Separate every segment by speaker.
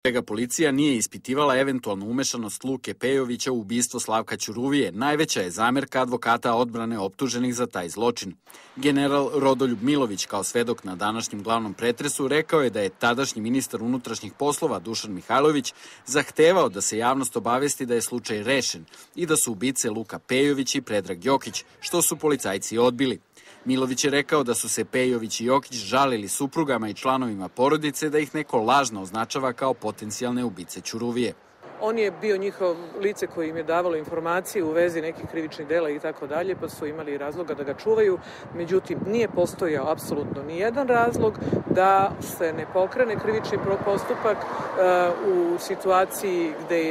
Speaker 1: čega policija nije ispitivala eventualnu umešanost Luke Pejovića u ubistvo Slavka Ćuruvije, najveća je zamerka advokata odbrane optuženih za taj zločin. General Rodoljub Milović, kao svedok na današnjem glavnom pretresu, rekao je da je tadašnji ministar unutrašnjih poslova Dušan Mihajlović zahtevao da se javnost obavesti da je slučaj rešen i da su ubice Luka Pejović i Predrag Jokić, što su policajci odbili. Milović je rekao da su se Pejović i Jokić žalili suprugama i članovima porodice da ih neko lažno označava kao potencijalne ubice Ćuruvije.
Speaker 2: On je bio njihov lice koji im je davalo informacije u vezi nekih krivičnih dela i tako dalje, pa su imali razloga da ga čuvaju. Međutim, nije postojao apsolutno ni jedan razlog da se ne pokrene krivični postupak u situaciji gde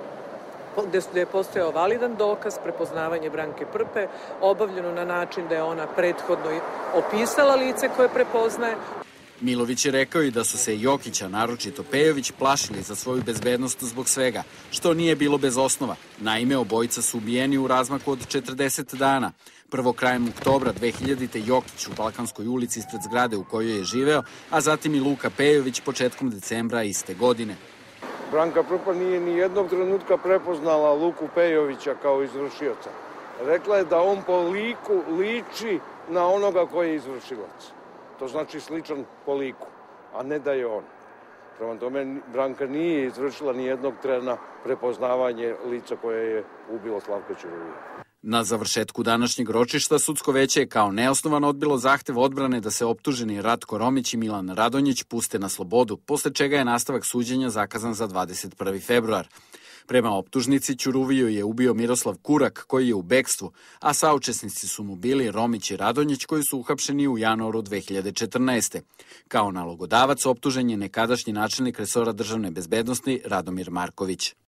Speaker 2: je postojao validan dokaz, prepoznavanje Branke Prpe, obavljeno na način da je ona prethodno opisala lice koje prepoznaje.
Speaker 1: Milović je rekao i da su se Jokića, naročito Pejović, plašili za svoju bezbednost zbog svega, što nije bilo bez osnova. Naime, obojica su ubijeni u razmaku od 40 dana. Prvo krajem oktobra 2000. Jokić u Balkanskoj ulici ispred zgrade u kojoj je živeo, a zatim i Luka Pejović početkom decembra iste godine.
Speaker 3: Branka Prpa nije ni jednog trenutka prepoznala Luku Pejovića kao izvršioca. Rekla je da on po liku liči na onoga koji je izvršilac. To znači sličan po liku, a ne da je on. Prema tome, Branka nije izvršila ni jednog trena prepoznavanje lica koje je ubilo Slavka Ćuruvije.
Speaker 1: Na završetku današnjeg ročišta sudsko veće je kao neosnovano odbilo zahtev odbrane da se optuženi Ratko Romić i Milan Radonjić puste na slobodu, posle čega je nastavak suđenja zakazan za 21. februar. Prema optužnici, Ćuruviju je ubio Miroslav Kurak, koji je u bekstvu, a saučesnici su mu bili Romić i Radonjić, koji su uhapšeni u januaru 2014. Kao nalogodavac optužen je nekadašnji načelnik resora državne bezbednosti Radomir Marković.